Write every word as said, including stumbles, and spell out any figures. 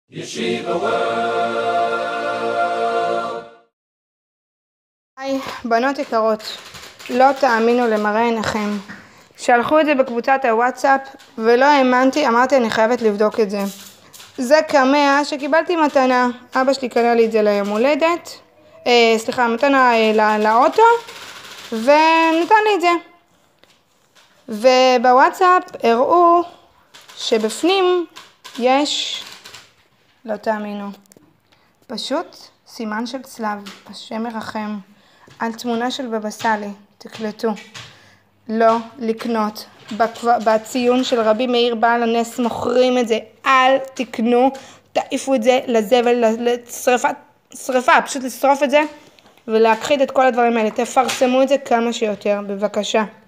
Yeshiva World. היי, בנות יקרות, לא תאמינו למראה עיניכם. שלחו את זה בקבוצת הוואטסאפ ולא האמנתי, אמרתי אני חייבת לבדוק את זה. זה קמע שקיבלתי מתנה, אבא שלי קנה לי את זה ליום הולדת, אה, סליחה, מתנה אה, לא, לאוטו, ונתן לי את זה. ובוואטסאפ הראו שבפנים יש, לא תאמינו, פשוט סימן של צלב, השם מרחם, על תמונה של בבא סאלי, תקלטו, לא לקנות, בציון של רבי מאיר בעל הנס מוכרים את זה, אל תקנו, תעיפו את זה לזבל, לשריפה, שריפה, פשוט לשרוף את זה ולהכחיד את כל הדברים האלה, תפרסמו את זה כמה שיותר, בבקשה.